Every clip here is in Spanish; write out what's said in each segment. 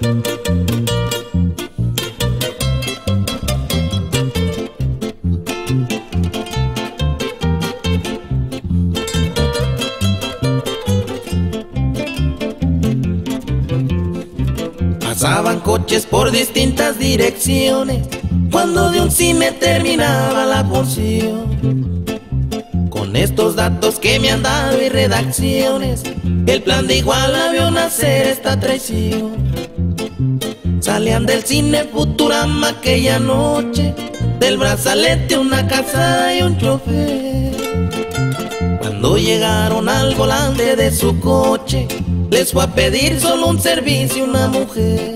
Pasaban coches por distintas direcciones cuando de un cine terminaba la función. Con estos datos que me han dado y redacciones, el plan de Iguala vio nacer esta traición. Salían del cine Futurama aquella noche, del brazalete una calzada y un chofer. Cuando llegaron al volante de su coche, les fue a pedir solo un servicio una mujer.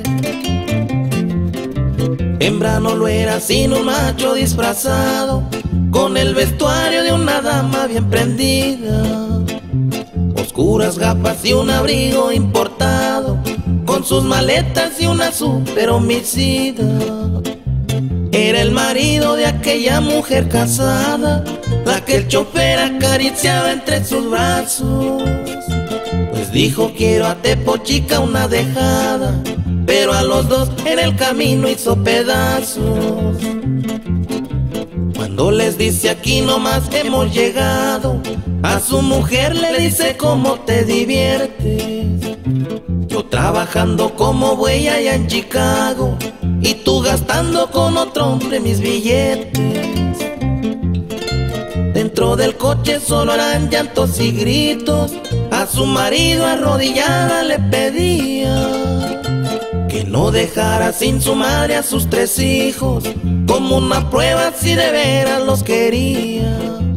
Hembra no lo era sino un macho disfrazado, con el vestuario de una dama bien prendida. Oscuras gafas y un abrigo importado, con sus maletas y una super homicida. Era el marido de aquella mujer casada, la que el chofer acariciaba entre sus brazos. Pues dijo: quiero a Tepo chica una dejada, pero a los dos en el camino hizo pedazos. Cuando les dice aquí nomás hemos llegado, a su mujer le dice: ¿cómo te diviertes? Yo trabajando como buey allá en Chicago, y tú gastando con otro hombre mis billetes. Dentro del coche solo eran llantos y gritos, a su marido arrodillada le pedía que no dejara sin su madre a sus 3 hijos, como una prueba si de veras los quería.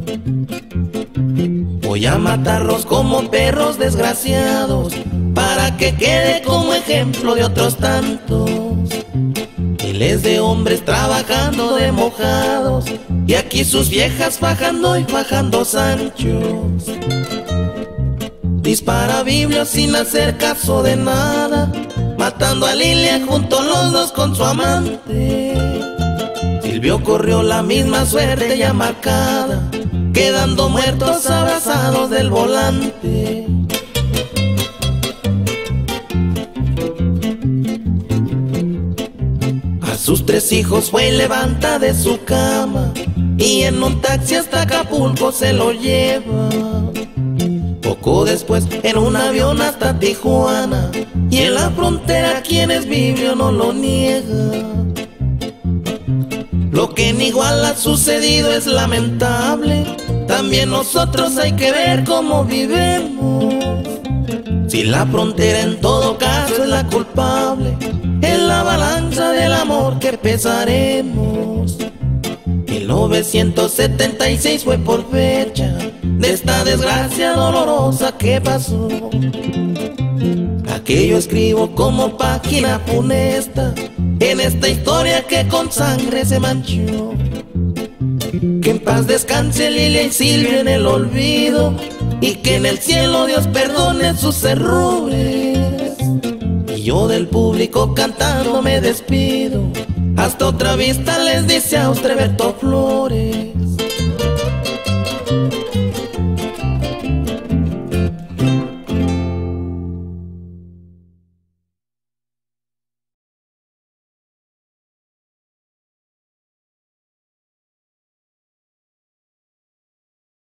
Voy a matarlos como perros desgraciados, para que quede como ejemplo de otros tantos. Miles de hombres trabajando de mojados, y aquí sus viejas fajando y fajando Sanchos. Dispara Biblio sin hacer caso de nada, matando a Lilia junto los dos con su amante. Silvio corrió la misma suerte ya marcada, quedando muertos abrazados del volante. A sus 3 hijos fue y levanta de su cama, y en un taxi hasta Acapulco se lo lleva. Poco después en un avión hasta Tijuana, y en la frontera quien es Biblio no lo niega. Lo que en Iguala ha sucedido es lamentable, también nosotros hay que ver cómo vivimos. Si la frontera en todo caso es la culpable, en la balanza del amor que pesaremos. 1976 fue por fecha de esta desgracia dolorosa que pasó. Aquello escribo como página funesta en esta historia que con sangre se manchó. Que en paz descanse Lilia y Silvio en el olvido, y que en el cielo Dios perdone sus errores. Y yo del público cantando me despido, hasta otra vista les dice Austreberto Flores.